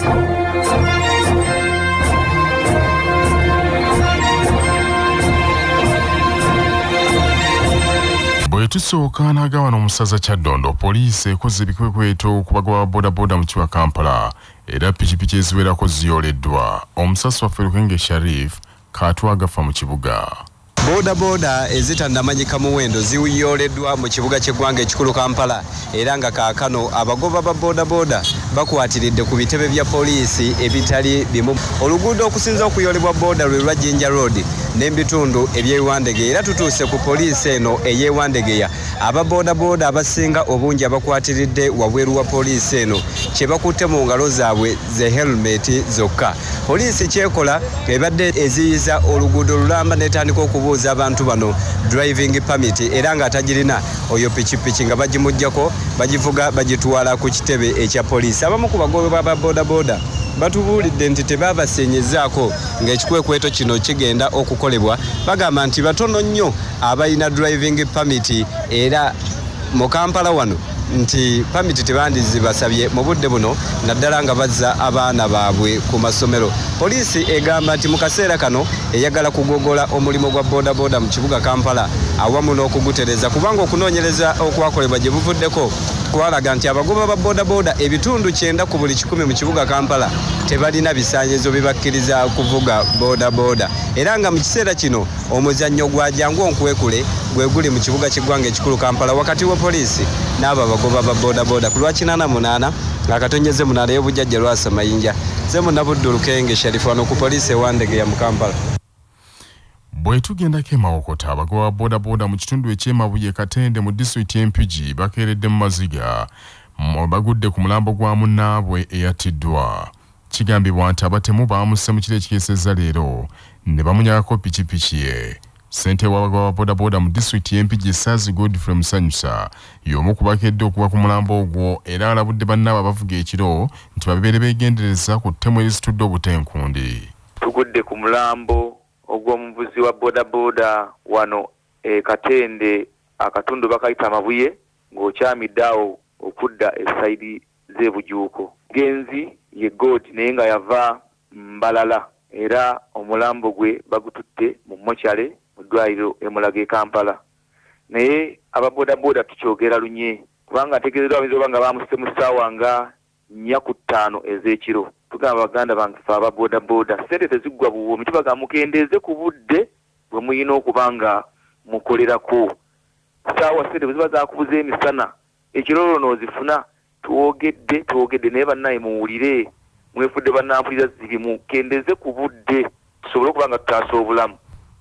Tusooka n'agawana omusaza Kyaddondo poliisi ekoze ebikwekweto ku bagoba bodaboda mu kibuga Kampala era pikipiki eziwerako ziyooleddwa. Omusasi waffe Lukenge Sharif kaatwagafa mu kibuga. Bodaboda ezitannamanyika muwendo ziyooleddwa mu kibuga ky'eggwanga ekikulu Kampala era nga kaakano abagoba ba bodaboda bakwatiridde ku bitebe bya poliisi ebitali bimu. Oluguudo okusinza okuyoolebwa boda lwe lwa Jinja Road n'ebitundu eby'Eyodde era tutuuse ku poliisi eno ey'Eyodde. Aba bodaboda abasinga obungi abakwatiridde wabweru wa poliisi eno kye bakutte mu ngalo zaabwe ze helmet zokka. Poliisi kyekola ebadde eziyiza oluguudo lulamba n'etandika okubuuza abantu bano driving permit era nga atagirina oyo pikipiki nga bagimuggyako bagivuga bagitwala ku kitebe ekya poliisi. Abamu ku bagoba ba bodaboda batubuulidde nti tebabasenyezaako ng'ekikwekweto kino kigenda okukolebwa. Bagamba nti batono nnyo abalina driving permit era mu Kampala wano nti permit tebandizibasabye mu budde buno naddala nga bazza abaana baabwe ku masomero. Poliisi egamba nti mu kaseera kano eyagala kugogola omulimu gwa bodaboda mu kibuga Kampala awamu n'okugutereza kubanga okunoonyereza okwakolebwa gye buvuddeko kwalaga nti abagoba ba bodaboda ebitundu 9 ku buli 100 mu kibuga Kampala tebalina bisaanyizo bibakkiriza kuvuga bodaboda era nga mu kiseera kino omuzannyo gwa jangu onkwekule gwe guli mu kibuga ky'eggwanga ekikulu Kampala wakati wa poliisi n'abo abagoba ba bodaboda ku lwa 88 akatonyeze munala y'obujjajja Lwasa Mayinja ze munabuddu Lukenge Sharif wano ku poliisi Eyodde ya mu Kampala. Bwe tugendako emawokota abagoba bodaboda mu kitundu eky'Emabuye Katende mu disitulikiti y'Empigi bakeeredde mu maziga bagudde ku mulambo gwa munnaabwe eyattiddwa. Kigambibwa nti abatemu baamusse mu kiro ekikeesezza leero ne bamunyagako pikipiki ye. Ssentebe w'abagoba bodaboda mu disitulikiti y'Empigi Saazi Godfrey Musanyusa y'omu ku bakedde okuba ku mulambo ogwo era alabudde bannaabwe abavuga ekiro nti babeere beegendereza ku ttemu erisitudde obutenkundi. Tugudde ku mulambo ogw'omuvuzi wa bodaboda wano Katende akatundu bakayita Amabuye ng'okyamidde awo okudda esayidi z'ebujuuko. Genzi ye God naye nga yava Mbalala era omulambo gwe bagututte mu mochale mu ddwaliro emulaga e Kampala. Naye ababodaboda tukyogera lunye kubanga ategeezebwa abayizi nga baamusse mu ssaawa nga 4:05 ez'ekiro. Tugamba baganda bange fe ababodaboda ssente teziggwa buwoomi tubaga mukendeeze ku budde bwe muyina okuba nga mukolerako. Ssaawa ssente bwe ziba zaakubuza emisana ekiro n'ozifuna tuwogedde naye bannaye muwulire mwefudde bannampulira ziri mukendeeze ku budde tusobole okuba nga tutaasa obulamu.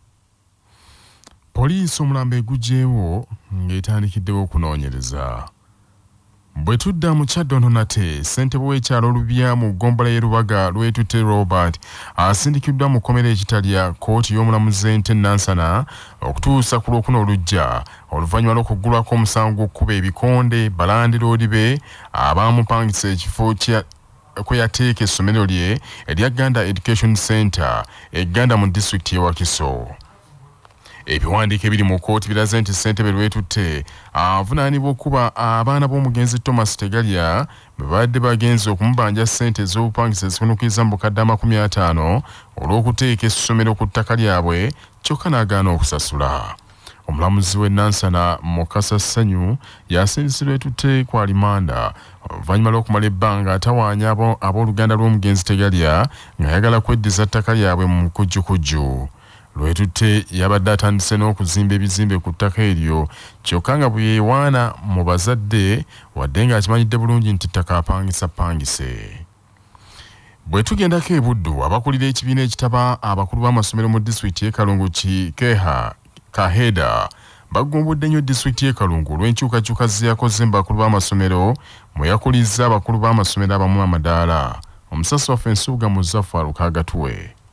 Poliisi omulambo eguggyeewo ng'etandikiddewo okunoonyereza. Bwe tudda mu Kyaddondo nate ssentebe w'ekyalo Lubya mu ggombolola y'e Lubaga Lwetutte Robert asindikiddwa mu kkomera ekitalya kkooti y'omulamuzi Ente Nansana okutuusa ku Lwokuna olujja oluvannyuma lw'okuggulwako omusango gw'okkuba ebikonde balandiroodi be abaamupangisa ekifo kwe yateeka essomero lye erya Ganda Education Center egganda mu disitulikiti y'e Wakiso. Ebiwandiiko ebiri mu kkooti biraze nti ssentebe Lwetutte avunaanibwa okuba abaana b'omugenzi Thomas Tegalya bwe badde bagenze okumubanja ssente ez'obupangisa ezikunukkiriza mu bukadde 50 olw'okuteeka essomero ku ttaka lyabwe kyokka n'agaana okusasula. Omulamuzi w'e Nansana Mukasa Ssanyu yasindise Lwetutte ku alimanda oluvannyuma lw'okumala ebbanga atawaanya ab'oluganda lw'omugenzi Tegalya ng'ayagala kweddiza ttaka lyabwe mu kujjukujju. Lwetutte yabadde atandise n'okuzimba ebizimbe ku ttaka eryo kyokka nga bwe yeewaana mu bazadde wadde ng'akimanyidde bulungi nti ttaka apangise. Bwe tugendako e Buddu abakulira ekibiina ekitaba abakulu b'amasomero mu disitulikiti y'e Kalungu Kaheda bagumbudde nnyo disitulikiti y'e Kalungu olw'enkyukakyuka ze yakoze mu bakulu b'amasomero mwe yakulizza abakulu b'amasomero abamu amadaala. Omusasi waffe Nsuuga Muzaffu Alukagatuwe.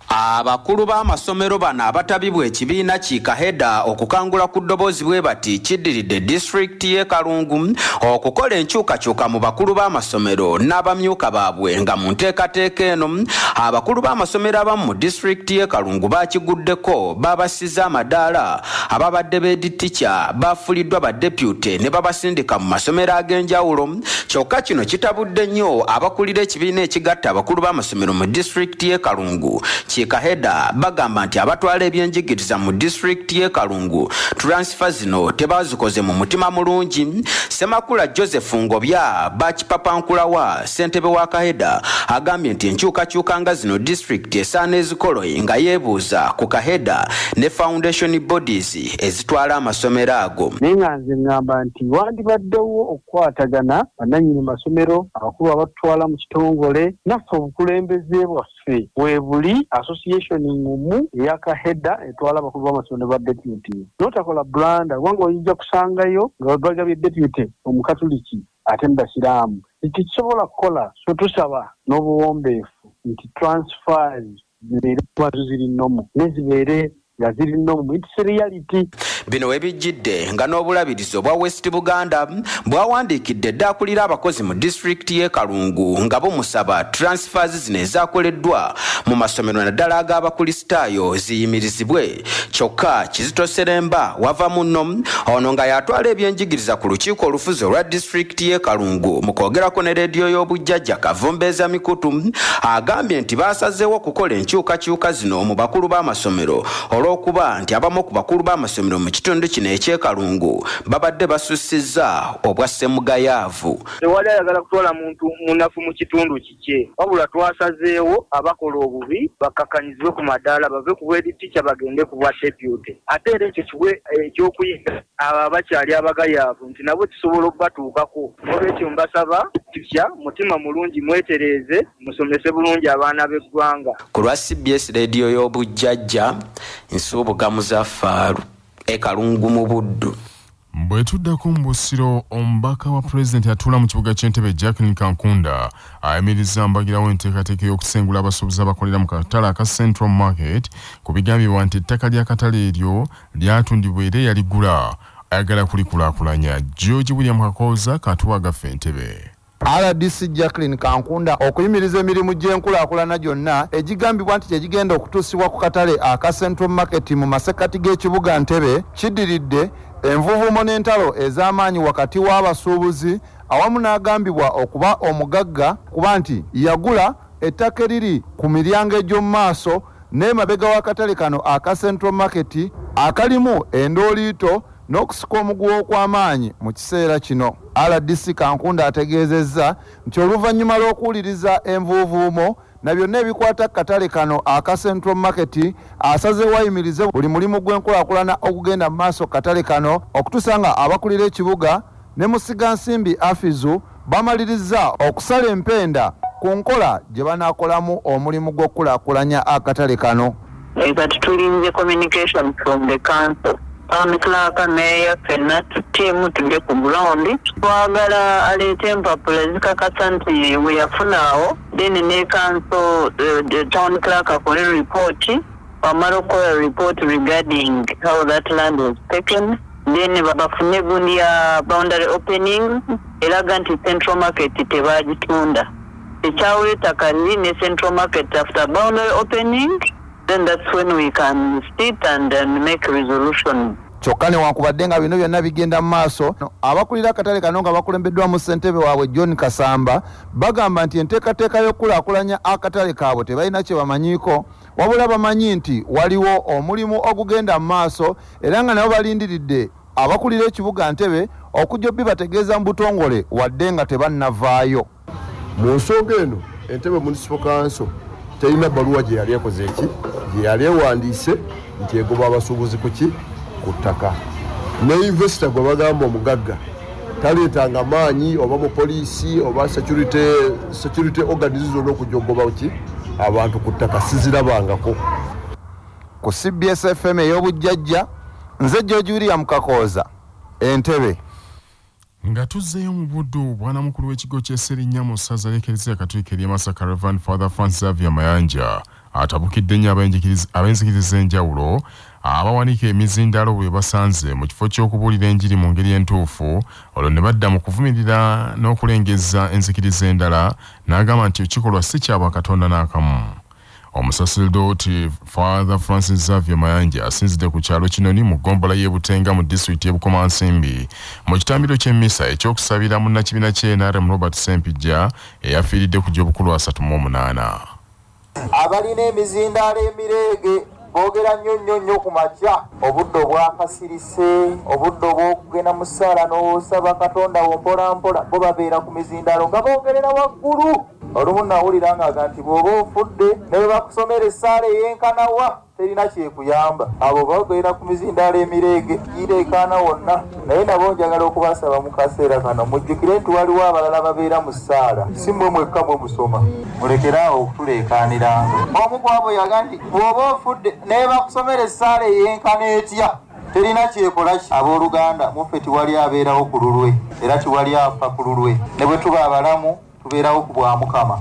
Abakulu b'amasomero bano abatabibwa ekibiina kikaheda okukangula ku ddoboozi bwe bati kiddiridde disitulikiti y'e Kalungu okukola enkyukakyuka mu bakulu b'amasomero n'abamyuka baabwe nga mu nteekateeka eno abakulu b'amasomero abamu mu disitulikiti y'e Kalungu bakiguddeko babasize amadaala ababadde beeditica bafuliddwa baddepute ne babasindika mu masomero ag'enjawulo kyokka kino kitabudde nnyo abakulira ekibiina ekigatta abakulu b'amasomero mu disitulikiti y'e Kalungu Kaheda bagamba nti abatwala ebyenjigiriza mu disitulikiti y'e Kalungu transfer zino tebazikoze mu mutima mulungi. Semakula Joseph Ngobya bakipapankulawa ssentebe wa Kaheda agambye nti enkyukakyuka nga zino disitulikiti esaana ezikole nga yeebuuza ku Kaheda ne foundation bodies ezitwala amasomero ago. Naye nga nze ngamba nti wandibaddewo okukwatagana bannannyini masomero abakulu abatwala mu kitongole naffe obukulembeze bwaffe weebuli association ngumu ya Kaheda etwala abakulu b'amasomero ba deputy notakola blanda wango oyinza kusangayo nga bagabye deputy omukatoliki ate mbasiraamu tikisobola kukola so tusaba n'obuwombeefu nti transfers zibeere ziri nnomu nezibeere nga ziri nnomu it's reality. Bino webijjidde nga n'obulabirizo bwa West Buganda bwawandiikidde dda akulira abakozi mu disitulikiti y'e Kalungu nga bumusaba transfers zino ezaakoleddwa mu masomero naddala ag'abakulisitaayo ziyimirizibwe. Kyokka Kizito Seremba wava muno ono nga yatwala ebyenjigiriza ku lukiiko olufuzi olwa disitulikiti y'e Kalungu mu kwogerako ne leediyo y'obujjajja Kavumbeeza Mikutu agambye nti baasazeewo okukola enkyukakyuka zino mu bakulu b'amasomero olw'okuba nti abamu ku bakulu b'amasomero mu kitundu kino eky'e Kalungu babadde basussizza obwa ssemugayaavu. Tewali ayagala kutwala muntu munafu mu kitundu kikye wabula twasazeewo abakola obubi bakakanyizibwe ku madaala bave ku bweditica bagende ku bwa deputy ate era ekyo kiwe ekyokuyiga abo abakyali abagayaavu nti nabo kisobola okubatuukako. Olwekyo mbasaba tutya mutima mulungi mwetereeze musomese bulungi abaana b'eggwanga. Ku lwa CBS leediyo y'obujjajja Nsubugamu Zafaaru e Kalungu mu Buddu. Bwe tuddako mu Busiro omubaka wa pulezidenti atuula mu kibuga ky'Entebbe Jacqueline Kankunda ayimiriza mbagirawo enteekateeka y'okusengula abasuubuzi abakolera mu katale aka Central Market ku bigambibwa nti ettaka ly'akatale eryo lyatundibwa era yaligula ayagala kulikulaakulanya. George William Kakooza katuwa gaffe Entebbe. RDC Jacqueline Kankunda okuyimiriza emirimu gy'enkulaakulana gyonna egigambibwa nti gyegigenda okutuusibwa ku katale aka Central Market mu masekati g'ekibuga Ntebe kiddiridde envuvumo n'entalo ez'amaanyi wakati w'abasuubuzi awamu n'agambibwa okuba omugagga kuba nti yagula ettaka eriri ku miryango egy'omu maaso n'emabega w'akatale kano aka Central Market akalimu endooliito n'okusika omuguwa okw'amaanyi mu kiseera kino. RDC Kankunda ategeezezza nti oluvannyuma lw'okuwuliriza envuuvuumo na byonna ebikwata katale kano aka Central Market asazeewo ayimirize buli mulimu gw'enkulaakulana okugenda mu maaso katale kano okutuusa nga abakulira ekibuga ne musigansimbi Afizu bamaliriza okusala empenda ku nkola gye banaakolamu omulimu gw'okukulaakulanya akatale kano. But tulinze communication from the council. Clerk Mayor Fenna team tujje ku ground twagala aleete empapula zikakasa nti we yafunaawo then ne council the town clerk akole report wamala okukola report regarding how that land was taken then babafune gundi ya boundary opening eraga nti Central Market tebagitunda ekyawuleta kali ne Central Market after boundary opening. Then that's when we can sit and make a resolution. Kyokka newankubadde nga bino byonna bigenda mu maaso abakulira akatale kano nga bakulembeddwamu ssentebe waabwe John Kasamba bagamba nti enteekateeka y'okulaakulanya akatale kaabwe tebalina kye bamanyiiko wabula bamanyi nti waliwo omulimu ogugenda mu maaso era nga nabo balindiridde abakulira ekibuga Ntebe okujja bibategeeza mu butongole wadde nga tebannavaayo. Mu nsonga eno Entebbe Municipal Council terina bbaluwa gye yali ekoze eki gye yali ewandiise nti egoba abasuubuzi ku ki ku ttaka ne investor gwe bagamba omugagga taleetanga maanyi oba mu poliisi oba security organization okujogoba ki abantu ku ttaka sizirabangako. Ku CBS FM ey'obujjajja nze George William Kakooza Entebbe. Nga tuzzeeyo mu Buddu bwana mukulu w'ekigo ky'e Serinnya mu ssaza ly'Eklezia Katolika ery'e Masaka Reverend Father Francis Xavier Mayanja atabukidde nnyo ab'enzikiriza enjawulo abawanika emizindaalo bwe basanze mu kifo ky'okubuulira enjiri mu ngeri entuufu olwo ne badda mu kuvumirira n'okulengeza enzikiriza endala n'agamba nti ekikolwa si kyabwa Katonda n'akamu. Omusaseredooti Father Francis Xavier Mayanja asinzidde ku kyalo Kinoni mu ggombolola y'e Butenga mu disitulikiti y'e Bukomansimbi mu kitambiro ky'emmisa ekyokusabira munnakibiina kye NRM Robert Ssempijja eyafiiridde ku gy'obukulu 38. Abalina emizindaalo emirege boogera nnyo ku makya obudde obwakasirise obudde obw'okugenda mu ssaala n'osaba Katonda wo mpolampola bo babeera ku mizindaalo nga boogerera waggulu. Olumu nawuliranga nti bw'oba ofudde ne bwe bakusomera essaala eyenkanawa terina kyekuyamba. Abo boogera ku mizindaalo emirege gireekaana wonna, naye nabo njagala okubasaba mu kaseera kano mujjukire nti waliwo abalala babeera mu ssaala, si mmwe mwekka mwe musoma. Mulekeraawo okutuleekaaniranga. Omu ku abo yaga nti bw'oba ofudde ne bakusomera essaala eyenkana etya terina kyekola ki. Abooluganda muffe tiwali abeerawo ku lulwe era tiwali afa ku lulwe. Ne bwe tuba abalamu tubeerawo ku bwa Mukama.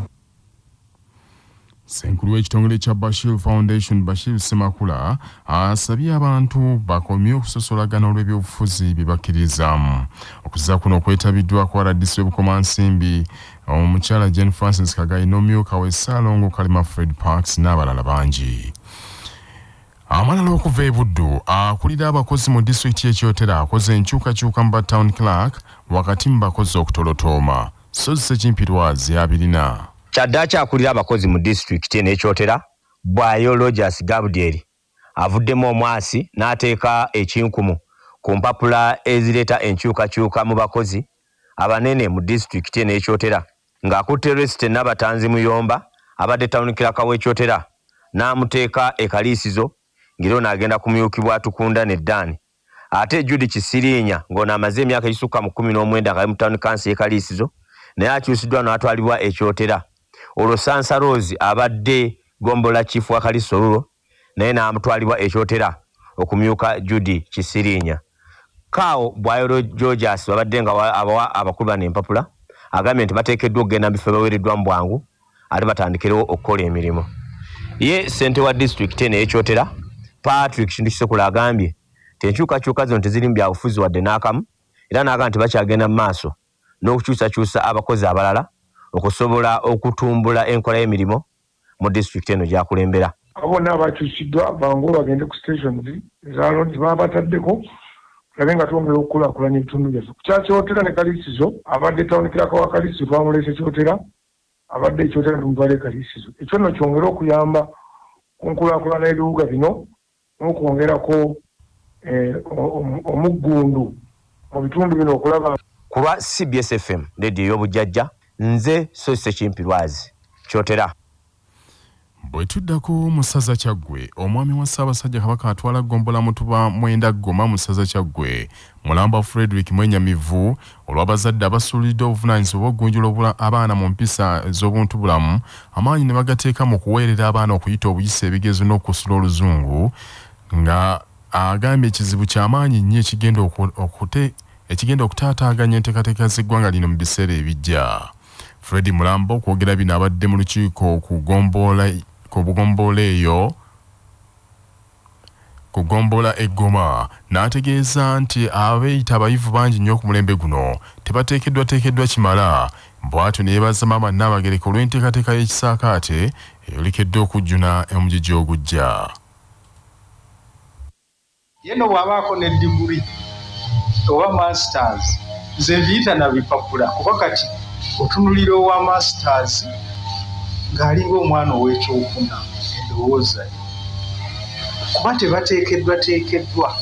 Senkulu w'ekitongole kya Bashir Foundation Bashir Semakula asabye abantu bakomye okusosolagana olw'ebyobufuzi bye bakkiririzaamu. Okuza kuno kwetabiddwa kwa RDC Bukomansimbi omukyala Jane Francis Kagayi n'omumyuka we Ssaalongo Kalima Fred Parks n'abalala bangi. Amalala okuva e Buddu akulira abakozi mu disitulikiti y'Ekyotera akoze enkyukakyuka mu Town Clerk wakati mu bakozi okutolotooma. Sozi Ssekimpirwazi abirina. Kyaddaaki akulira abakozi mu disitulikiti n'Ekyotera Bwayo Rogers Gabriel avuddemu omwasi n'ateeka ekinkumu ku mpapula ezireeta enkyukakyuka mu bakozi abanene mu disitulikiti n'Ekyotera ng'akutte Resite Nabatanzi Muyomba abadde Town Clerk w'Ekyotera n'amuteeka ekaliisizo ng'ero n'agenda kumyukibwa Tukunda ne Ddaani. Ate Judy Kisiriinya ng'ono amaze emyaka egisukka mu 19 nga mu Town Council ekaliisizo naye akyusiddwa n'atwalibwa Ekyotera. Olwo Sansa Rose abadde gombola chief wa Kalisololo naye n'amutwalibwa Ekyotera okumyuka Judy Kisiriinya. Kao Bwayo Georges babadde nga abawa abakulu n'empapula agambye nti bateekeddwa okugenda mu bifo baweereddwa mu bwangu ate batandikerewo okukola emirimu. Ye ssente wa district n'Ekyotera Patrick Kindukisekula agambye enkyukakyuka zino teziri mu byabufuzi wadde n'akamu era n'agamba nti bakyagenda mu maaso n'okukyusakyusa abakozi abalala okusobola okutumbula enkola y'emirimu mu district eno gy'akulembera. Abona abakyusiddwa bangu bagende ku stations ezalonzi babataddeko tulabe nga twongera okukulaakulanya ebitundu byaffe. Ku Kyotera ne Kaliisizo abadde Town Clerk wa Kaliisizo twamulese Kyotera abadde Ekyotera tumutwale Kaliisizo. Ekyo nno kyongera okuyamba ku nkulaakulana y'ebibuga bino n'okwongerako omuggundu mu bitundu bino okulaba. Ku lwa CBS FM radio y'obujjajja nze Sozi Ssekimpirwazi Kyotera. Bwe tuddako mu ssaza Kyaggwe omwami wa Ssaabasajja Kabaka atwala gombola Mutuba Mwenda Goma mu ssaza Kyaggwe Mulamba Frederick Mwenyamivu olw'abazadde abasuulidde obuvunaanyizibwa bw'okuggunjula abaana mu mpisa ez'obuntubulamu amaanyi ne bagateeka mu kuweerera abaana okuyita obuyisa ebigezo n'okusula oluzungu nga agambye ekizibu ky'amaanyi nnyo ekigenda okutaataaganya enteekateeka z'eggwanga lino mu biseera ebijja. Freddy Mulambo okwogera bino abadde mu lukiiko ku gombola eggoma n'ategeeza nti abeeyita abayivu bangi nnyo ku mulembe guno tebateekeddwa kimala. Bw'atyo ne yeebaza Maama Nnaabagereka olw'enteekateeka y'ekisaakaate eyolekedde okujjuna omugigi ogujja. Yeno bw'abaako ne diguri oba masters nze biyita na bipapula kuba kati otunulira owa masters ng'alinga omwana ow'ekyokuna endowooza kuba tebateekeddwa.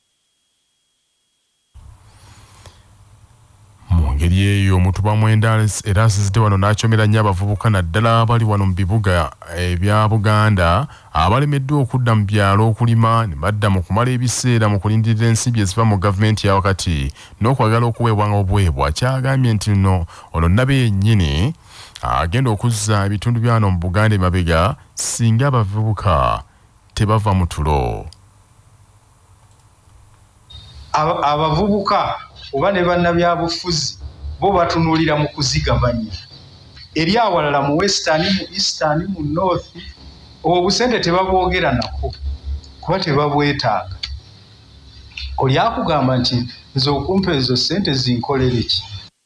Mu ngeri eyo Mutuba Mwenda era asizidde wano n'akyomera nnyo abavubuka naddala abali wano mu bibuga ebya Buganda abalemeddwa okudda mu byalo okulima ne badda mu kumala ebiseera mu kulindirira ensimbi eziva mu gavumenti ya wakati n'okwagala okuweebwanga obwebwa. Kyagambye nti ono Nabe yennyini agenda okuzza ebitundu byano mu Buganda emabega singa abavubuka tebava mu tulo. Abavubuka oba ne bannabyabufuzi bo batunuulira mu kuzigabanya eri awalala mu western, mu eastern, mu north obusente tebabwogera nako kuba tebabwetaaga. Oli akugamba nti nze okumpa ezo ssente zinkolere ki?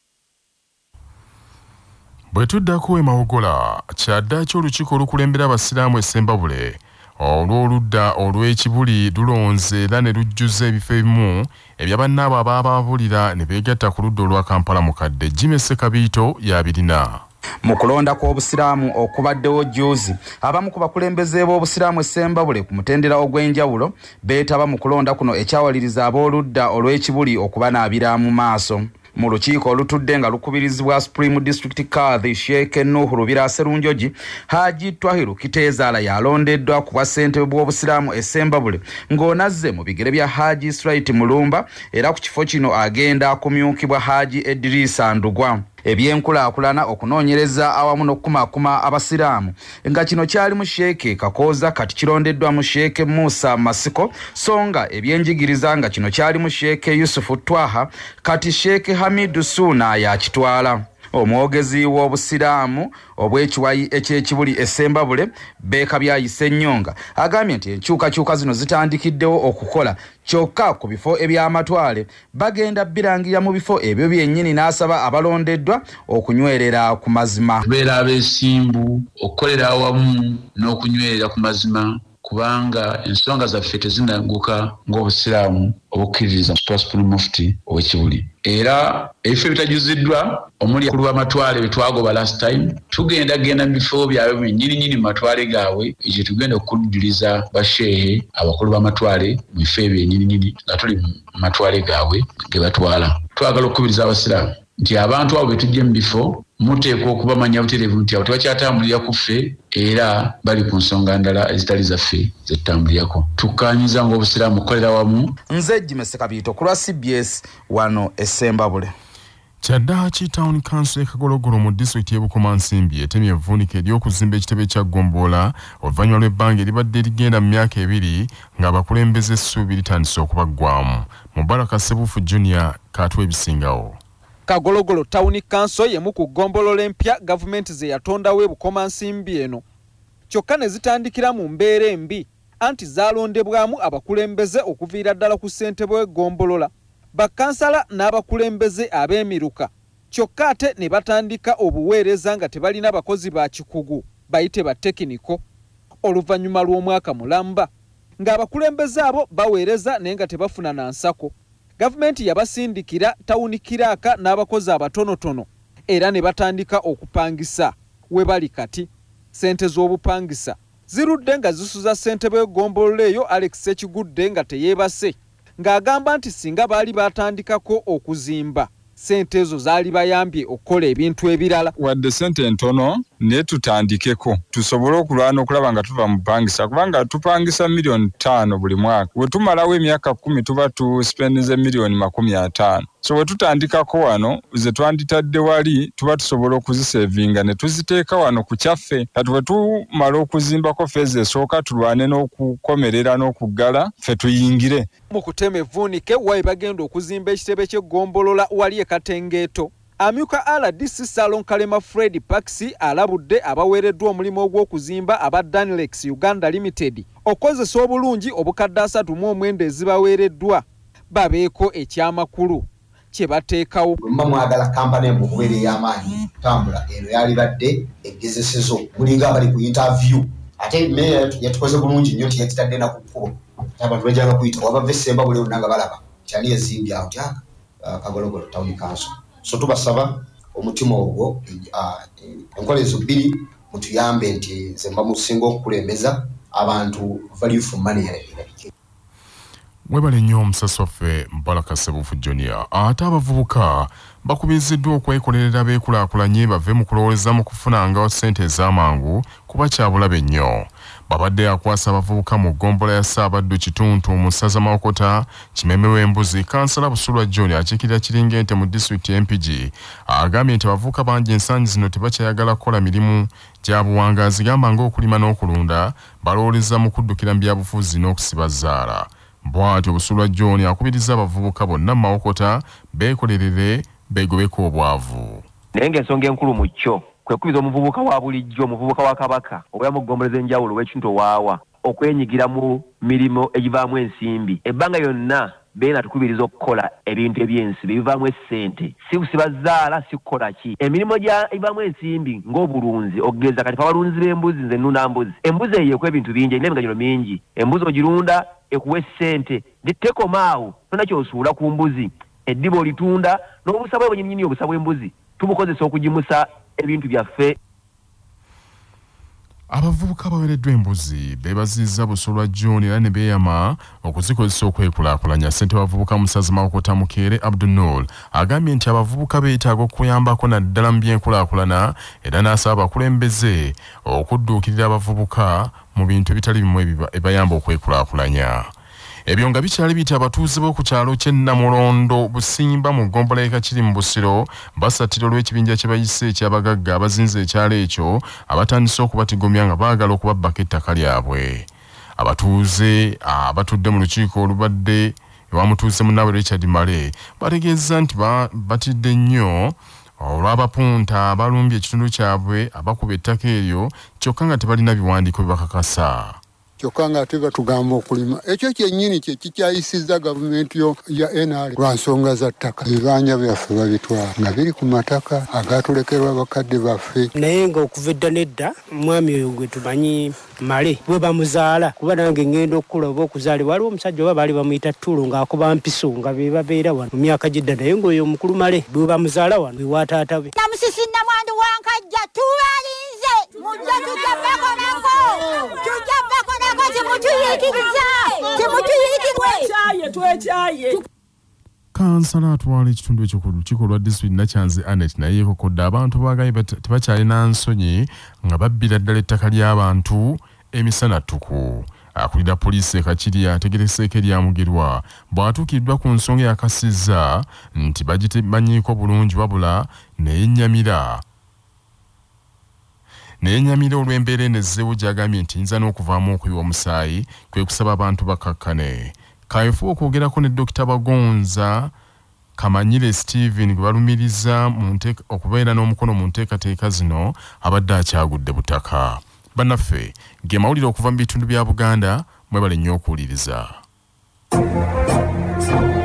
Bwe tuddako e Mawogola, kyaddaaki olukiiko olukulembera abasiraamu e Ssembabule olw'oludda olw'ekibuli lulonze era ne lujjuza ebifo ebimu ebya bannaabo abaababulira ne beegatta ku ludda olwa Kampala mukadde. Jimmy Sekabiito y'abirina. Mu kulonda kw'obusiraamu okubaddewo juuzi, abamu ku bakulembeze b'obusiraamu e Ssembabule ku mutendera ogw'enjawulo beetaba mu kulonda kuno ekyawaliriza ab'oludda olw'ekibuli okubanaabira mu maaso. Mu lukiiko olutudde nga lukubirizibwa Supreme District Kadhi Sheikh Nuhu Rubira Serunjoji, Haji Twahiru Kiteezaala yalondeddwa ku bwa ssentebe bw'obusiraamu e Ssembabule ng'onazze mu bigere bya Haji Israit Mulumba, era ku kifo kino agenda kumyukibwa Haji Idrisa Ndugwa. Ebyenkulaakulana okunoonyereza awamu n'okukumaakuma abasiraamu nga kino kyali mu Sheikh Kakooza kati kirondeddwa mu Sheikh Musa Masiko, songa ebyenjigiriza nga kino kyali mu Sheikh Yusufu Twaha kati Sheikh Hamidu Suna yakitwala. Omwogezi w'obusiraamu obw'ekiwayi eky'ekibuli e Ssembabule Beekabyayise Ennyonga agambye nti enkyukakyuka zino zitandikiddewo okukola kyokka ku bifo eby'amatwale bagenda birangira mu bifo ebyo byennyini, n'asaba abalondeddwa okunywerera ku mazima. Tubeera abeesimbu okukolera awamu n'okunywerera ku mazima kubanga ensonga zaffe tezinanguka ng'obusiraamu obukkiririza Supreme Mufti ow'ekibuli. Era ebifo ebitajuziddwa omuli akulu b'amatwale betwagoba last time genda mu bifo byabwe byennyini mu matwale gaabwe, ekyo tugenda okudduliza basheehe abakulu b'amatwale mu bifo ebyo byennyini nga tuli mu matwale gaabwe ge batwala. Twagala okukubiriza abasiraamu nti abantu abo betujje mu bifo muteekwa okubamanya butereevu nti abo tebakyatambulira ku ffe era bali ku nsonga ndala ezitali zaffe zetutambulirako. Tukkaanyiza ng'obusiraamu okukolera wamu. Nze Jimmy Sekabiito ku lwa CBS wano e Ssembabule. Kyaddaaki Town Council Kagologolo mu disitulikiti y'e Bukomansimbi etemye evvuunika ery'okuzimba ekitebe kya Gombola oluvannyuma lw'ebbanga eribadde ligenda mu myaka ebiri ng'abakulembeze essuubi litandise okubaggwamu. Mubaraka Sebufu Junior kaatwa ebisingawo. Kagologolo Town Council yemu ku ggombolola empya gavumenti ze yatondawo e Bukomansimbi eno. Kyokka ne zitandikira mu mbeera embi anti zaalondebwamu abakulembeze okuviira ddala ku ssentebe w'eggombolola, bakansala n'abakulembeze ab'emiruka. Kyokka ate ne batandika obuweereza nga tebalina bakozi ba kikugu bayite ba tekiniko. Oluvannyuma lw'omwaka mulamba ng'abakulembeze abo baweereza naye nga tebafuna na nsako. Gavumenti yabasindikira tawuni kiraaka n'abakozi abatonotono era ne batandika okupangisa we bali kati. Ssente z'obupangisa zirudde nga zisuza ssentebe w'eggombolola eyo Alex Sekigudde nga teyeebase, ng'agamba nti singa baali batandikako okuzimba ssente ezo zaali bayambye okukola ebintu ebirala. Wadde ssente ntono naye tutandikeko tusobole okulwana okulaba nga tuva mu pangisa, kubanga tupangisa $5,000,000 buli mwaka. Bwe tumalawo emyaka 10 tuba tuspendize $50,000,000. So bwe tutandikako wano ze twanditadde wali tuba tusobola okuzisevinga ne tuziteeka wano ku kyaffe. Kati bwe tumala okuzimbako feezi esooka tulwane n'okukomerera n'okuggala ffe tuyingire. Mu kutema evvuunike wayi bagenda okuzimba ekitebe ky'eggombolola wali e Katengeeto. Amyuka RDC Salon Kalema Fred Paxi alabudde abaweereddwa omulimu ogw'okuzimba aba Danilex Uganda Limited okozesa obulungi obukadde 39 ezibaweereddwa babeeko ekyamakulu kye bateekawo. Mba mwagala kampani emukubeera ey'amaanyi kutambula eno yalibadde egezesezo mulinga abali ku interview ate meya yatukoze bulungi nnyo tiyakitadde na ku kkubo abantu bajjaga kuyita wabava e Ssembabule nanga balaba kyali ezimbye awo tyaka Kagologolo Town Council. So tubasaba omutima ogwo enkola ezo bbiri mutuyambe nti nze mba musinga okukulembeza abantu value for money erabike. Webale nnyo omusasi waffe Mubaraka Sebufu Junior. Ate abavubuka bakubiriziddwa okwekolerera beekulaakulanye bave mu kulowooleza mu kufunanga ssente ez'amangu kuba kyabulabe nnyo. Babadde akwasa abavubuka mu ggombolola ya Ssaabaddu Kituntu mu ssaza Mawokota Kimeme w'Embuzi. Kansala Busulwa John akiikirira Kiringente mu disitulikiti MPG agambye nti abavubuka bangi ensangi zino tebakyayagala kukola mirimu gya buwangaazi gamba ng'okulima n'okulunda, balowooleza mu kuddukira mu byabufuzi n'okusiba zzaala. Bw'atyo Busulwa John akubiriza abavubuka bonna mu Mawokota beekolerere beegobeko obwavu. Naye ng'ensonga enkulu mu kyo kwekubiza omuvubuka wa bulijjo omuvubuka wa kabaka oya mugomboleza enjawulo w'ekintu waawa okwenyigira mu mirimo egivaamu ensimbi ebbanga yonna beena tukubiriza okukola ebintu ebyensi bivaamu essente si kusibazaala si kukola ki emirimu egivaamu ensimbi ng'obulunzi okugeza kati abalunzi b'embuzi nze nnuna mbuzi embuzi eyo ekwa ebintu bingi erina emiganyulo mingi embuzi ogirunda ekuwa essente tekomaawo tona kyosuula ku mbuzi eddiba olitunda n'obusa bwe bwenyinyini obusa bw'embuzi tubukozesa okugimusa ebintu byaffe. Abavubuka bawereddwa embuzi beebazizza Busolwa John era ne beeyama okuzikozesa okwekulaakulanya. Ssente w'abavubuka Musazi Mawokota Mukeere Abdunnoor agambye nti abavubuka beetaaga okuyambako naddala mu byenkulaakulana era n'asaba abakulembeze okudduukirira abavubuka mu bintu ebitali bimu ebayamba okwekulaakulanya. Ebyo nga bikyali biyita abatuuze b'oku kyalo ky'e Namulondo Busimba mu ggombolola Kakiri mu Busiro basattira olw'ekibinja kye bayise eky'abagagga abazinze ekyalo ekyo abatandise okubatigomya nga baagala okubabbako ettaka lyabwe. Abatuuze abatudde mu lukiiko olubadde ewamutuuze munnaabwe Richard Male bategeeza nti batidde nnyo olw'abapunta abalumbye ekitundu kyabwe abakuba ettaka eryo kyokka nga tebalina biwandiiko bibakakasa. kyokka nga ate batugamba okulima ekyo kyennyini kye kikyayisizza gavumenti ya NRM lwa nsonga za ttaka. Ebibanja byaffe babitwala nga biri ku mataka agatulekerwa bakadde baffe. Naye nga okuva edda nedda mwami oyo gwe tumanyi Male bwe bamuzaala kuba nange ngenda okukula oba okuzaalibwa waliwo omusajja oba baali bamuyita Ttulo ng'akuba mpiso nga be babeera wano mu myaka gidda naye ng'oyo omukulu Male bwe bamuzaala wano ewa taata be. Namusisi Namwandu Wankajja tubalinze mujja tujja bakonako tujja bakonako temutuyikiriza twekyaye. Kansala atwala ekitundu ekyo ku lukiiko lwa disitulikiti Nakyanzi Anet naye yeekokodde abantu baagaye tebakyalina nsonyi nga babbira ddala ettaka ly'abantu emisana ttuku. Akulira poliisi e Kakiri ategereseeko eryamugirwa bw'atuukiddwa ku nsonga yakasizza nti bagitemanyiiko bulungi wabula neyennyamira olw'embeera enezzeewo gy'agambye nti yinza n'okuvaamu okuyiwa omusaayi kwe kusaba abantu bakkakkane. Kaweefube okwogerako ne Dr. Bagonza Kamanyire Stephen gwe balumiriza okubeera n'omukono mu nteekateeka zino abadde akyagudde butaka. Bannaffe ge mawulire okuva mu bitundu bya Buganda mwebale nnyo okuwuliriza.